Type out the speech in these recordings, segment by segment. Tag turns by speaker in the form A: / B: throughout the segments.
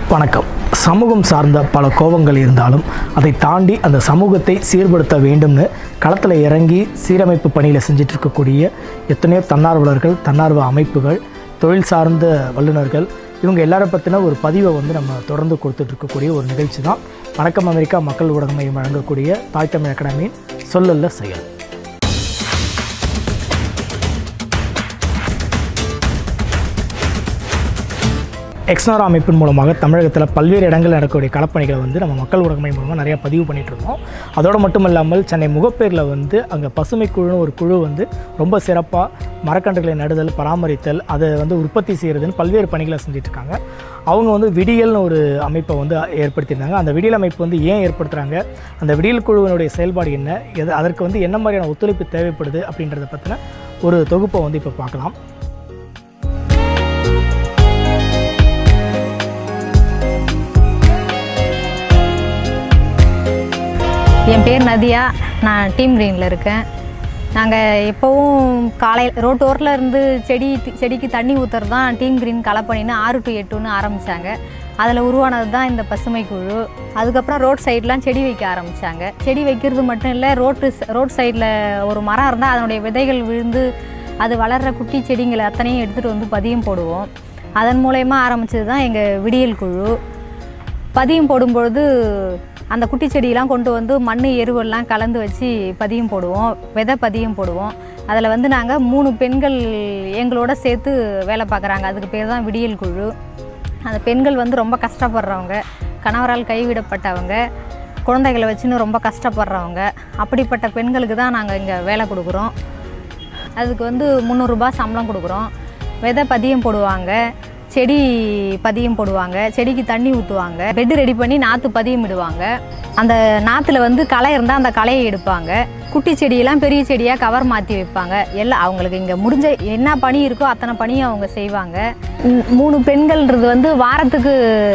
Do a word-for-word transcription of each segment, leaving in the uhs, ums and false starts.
A: வணக்கம். சமூகம் சார்ந்த பல கோபங்கள் இருந்தாலும் அதை தாண்டி அந்த சமூகத்தை சீர்படுத்த வேண்டும்னு களத்தில் இறங்கி சீரமைப்பு பணியில் செஞ்சிட்டு இருக்கக்கூடிய எத்தனையோ தன்னார்வலர்கள், தன்னார்வ அமைப்புகள், தொழில் சார்ந்த வல்லுநர்கள், இவங்க எல்லாரை பற்றின ஒரு பதிவை வந்து நம்ம தொடர்ந்து கொடுத்துட்டு இருக்கக்கூடிய ஒரு நிகழ்ச்சி தான் வணக்கம் அமெரிக்கா மக்கள் ஊடக மையம் வழங்கக்கூடிய தாய் தமிழ் அகாடமியின் சொல்லல்ல செயல். எக்ஸ்னாரா அமைப்பின் மூலமாக தமிழகத்தில் பல்வேறு இடங்களில் நடக்கக்கூடிய களப்பணிகளை வந்து நம்ம மக்கள் ஊடகமை மூலமாக நிறையா பதிவு பண்ணிகிட்டு இருந்தோம். அதோடு மட்டும் இல்லாமல் சென்னை முகப்பேரில் வந்து அங்கே பசுமை குழுன்னு ஒரு குழு வந்து ரொம்ப சிறப்பாக மரக்கன்றுகளை நடுதல், பராமரித்தல், அதை வந்து உற்பத்தி செய்கிறதுன்னு பல்வேறு பணிகளை செஞ்சிட்ருக்காங்க. அவங்க வந்து விடியல்னு ஒரு அமைப்பை வந்து ஏற்படுத்தியிருந்தாங்க. அந்த விடியல் அமைப்பு வந்து ஏன் ஏற்படுத்துகிறாங்க, அந்த விடியல் குழுவினுடைய செயல்பாடு என்ன, எது அதற்கு வந்து என்ன மாதிரியான ஒத்துழைப்பு தேவைப்படுது அப்படின்றத பற்றின ஒரு தொகுப்பை வந்து இப்போ பார்க்கலாம்.
B: என் பேர் நதியா, நான் டீம் க்ரீனில் இருக்கேன். நாங்கள் எப்போவும் காலையில் ரோட்டோரில் இருந்து செடி செடிக்கு தண்ணி ஊற்றுறது தான் டீம் க்ரீன் களப்பணின்னு ஆறு டு எட்டுன்னு ஆரம்பித்தாங்க. அதில் உருவானது தான் இந்த பசுமை குழு. அதுக்கப்புறம் ரோட் சைட்லாம் செடி வைக்க ஆரம்பித்தாங்க. செடி வைக்கிறது மட்டும் இல்லை, ரோட்டு ரோட் சைடில் ஒரு மரம் இருந்தால் அதனுடைய விதைகள் விழுந்து அது வளர்கிற குட்டி செடிங்களை அத்தனையும் எடுத்துகிட்டு வந்து பதியம் போடுவோம். அதன் மூலயமா ஆரம்பித்தது தான் எங்கள் விடியல் குழு. பதியம் போடும்பொழுது அந்த குட்டி செடியெலாம் கொண்டு வந்து மண் எருவெல்லாம் கலந்து வச்சு பதியம் போடுவோம், விதை பதியம் போடுவோம். அதில் வந்து நாங்கள் மூணு பெண்கள் எங்களோட சேர்த்து வேலை பார்க்குறாங்க. அதுக்கு பேர் தான் விடியல் குழு. அந்த பெண்கள் வந்து ரொம்ப கஷ்டப்படுறவங்க, கணவரால் கைவிடப்பட்டவங்க, குழந்தைகளை வச்சுன்னு ரொம்ப கஷ்டப்படுறவங்க. அப்படிப்பட்ட பெண்களுக்கு தான் நாங்கள் இங்கே வேலை கொடுக்குறோம். அதுக்கு வந்து முந்நூறுரூபா சம்பளம் கொடுக்குறோம். விதை பதியம் போடுவாங்க, செடி பதியம் போடுவாங்க, செடிக்கு தண்ணி ஊற்றுவாங்க, பெட்டு ரெடி பண்ணி நாற்று பதியம் இடுவாங்க. அந்த நாற்றுல வந்து களை இருந்தால் அந்த களையை எடுப்பாங்க. குட்டி செடியெல்லாம் பெரிய செடியாக கவர் மாற்றி வைப்பாங்க. எல்லாம் அவங்களுக்கு இங்கே முடிஞ்ச என்ன பணி இருக்கோ அத்தனை பணியும் அவங்க செய்வாங்க. மூணு பெண்கள்ன்றது வந்து வாரத்துக்கு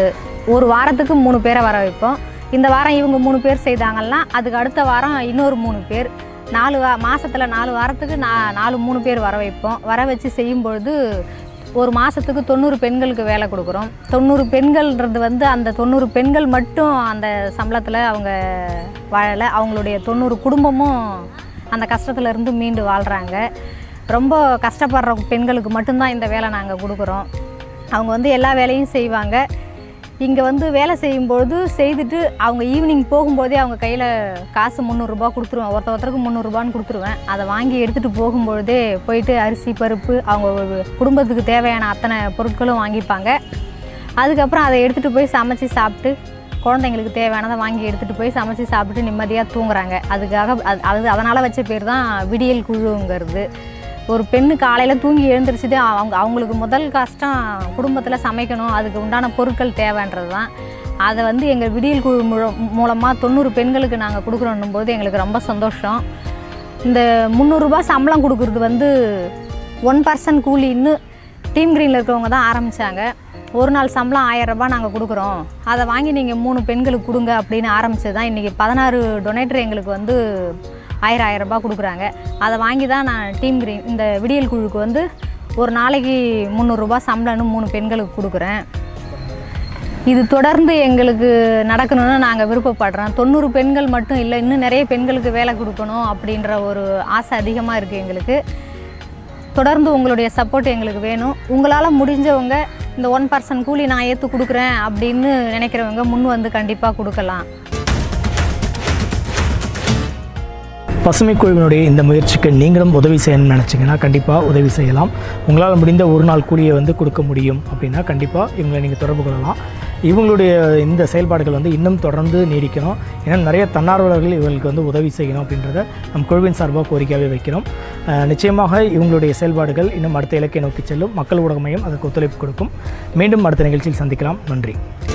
B: ஒரு வாரத்துக்கு மூணு பேரை வர வைப்போம். இந்த வாரம் இவங்க மூணு பேர் செய்தாங்கன்னா அதுக்கு அடுத்த வாரம் இன்னொரு மூணு பேர், நாலு வா மாதத்தில் நாலு வாரத்துக்கு நா நாலு மூணு பேர் வர வைப்போம். வர வச்சு செய்யும்பொழுது ஒரு மாதத்துக்கு தொண்ணூறு பெண்களுக்கு வேலை கொடுக்குறோம். தொண்ணூறு பெண்கள்ன்றது வந்து அந்த தொண்ணூறு பெண்கள் மட்டும் அந்த சம்பளத்தில் அவங்க வாழலை, அவங்களுடைய தொண்ணூறு குடும்பமும் அந்த கஷ்டத்துலேருந்து மீண்டு வாழ்கிறாங்க. ரொம்ப கஷ்டப்படுற பெண்களுக்கு மட்டும்தான் இந்த வேலை நாங்கள் கொடுக்குறோம். அவங்க வந்து எல்லா வேலையும் செய்வாங்க. இங்கே வந்து வேலை செய்யும்பொழுது செய்துட்டு அவங்க ஈவினிங் போகும்போதே அவங்க கையில் காசு முந்நூறுரூபா கொடுத்துருவேன். ஒருத்த ஒருத்தருக்கு முந்நூறுரூபான்னு கொடுத்துருவேன். அதை வாங்கி எடுத்துகிட்டு போகும்பொழுதே போயிட்டு அரிசி, பருப்பு, அவங்க குடும்பத்துக்கு தேவையான அத்தனை பொருட்களும் வாங்கிப்பாங்க. அதுக்கப்புறம் அதை எடுத்துகிட்டு போய் சமைச்சி சாப்பிட்டு குழந்தைங்களுக்கு தேவையானதை வாங்கி எடுத்துகிட்டு போய் சமைச்சி சாப்பிட்டு நிம்மதியாக தூங்குறாங்க. அதுக்காக அது அதனால் வச்ச பேர் தான் விடியல் குழுங்கிறது. ஒரு பெண்ணு காலையில் தூங்கி எழுந்திரிச்சிட்டு அவங்க அவங்களுக்கு முதல் கஷ்டம் குடும்பத்தில் சமைக்கணும், அதுக்கு உண்டான பொருட்கள் தேவைன்றது தான். அதை வந்து எங்கள் விடியல் குழு மூலமாக தொண்ணூறு பெண்களுக்கு நாங்கள் கொடுக்குறோன்னும் போது எங்களுக்கு ரொம்ப சந்தோஷம். இந்த முந்நூறுரூபா சம்பளம் கொடுக்குறது வந்து ஒன் பர்சன்ட் கூலின்னு டீம் க்ரீனில் இருக்கிறவங்க தான் ஆரம்பித்தாங்க. ஒரு நாள் சம்பளம் ஆயிரரூபா நாங்கள் கொடுக்குறோம், அதை வாங்கி நீங்கள் மூணு பெண்களுக்கு கொடுங்க அப்படின்னு ஆரம்பித்தது தான். இன்றைக்கி பதினாறு டொனேட்டர் எங்களுக்கு வந்து ஆயிரம் ஆயிரம் ரூபாய் கொடுக்குறாங்க. அதை வாங்கி தான் நான் டீம் க்ரீன் இந்த விடியல் குழுவுக்கு வந்து ஒரு நாளைக்கு முந்நூறுரூபா சம்பளம்னு மூணு பெண்களுக்கு கொடுக்குறேன். இது தொடர்ந்து எங்களுக்கு நடக்கணும்னு நாங்கள் விருப்பப்படுறோம். தொண்ணூறு பெண்கள் மட்டும் இல்லை, இன்னும் நிறைய பெண்களுக்கு வேலை கொடுக்கணும் அப்படின்ற ஒரு ஆசை அதிகமாக இருக்குது எங்களுக்கு. தொடர்ந்து உங்களுடைய சப்போர்ட் எங்களுக்கு வேணும். உங்களால் முடிஞ்சவங்க இந்த ஒன் பர்சன்ட் கூலி நான் ஏற்று கொடுக்குறேன் அப்படின்னு நினைக்கிறவங்க முன் வந்து கண்டிப்பாக கொடுக்கலாம்.
A: பசுமை குழுவினுடைய இந்த முயற்சிக்கு நீங்களும் உதவி செய்யணும்னு நினச்சிங்கன்னா கண்டிப்பாக உதவி செய்யலாம். உங்களால் முடிந்த ஒரு நாள் கூலியை வந்து கொடுக்க முடியும் அப்படின்னா கண்டிப்பாக இவங்களை நீங்கள் தொடர்பு கொள்ளலாம். இவங்களுடைய இந்த செயல்பாடுகள் வந்து இன்னும் தொடர்ந்து நீடிக்கணும். ஏன்னா நிறைய தன்னார்வலர்கள் இவங்களுக்கு வந்து உதவி செய்யணும் அப்படின்றத நம் குழுவின் சார்பாக கோரிக்கையாகவே வைக்கிறோம். நிச்சயமாக இவங்களுடைய செயல்பாடுகள் இன்னும் அடுத்த இலக்கை நோக்கி செல்லும். மக்கள் ஊடக மையம் அதற்கு ஒத்துழைப்பு கொடுக்கும். மீண்டும் அடுத்த நிகழ்ச்சியில் சந்திக்கலாம். நன்றி.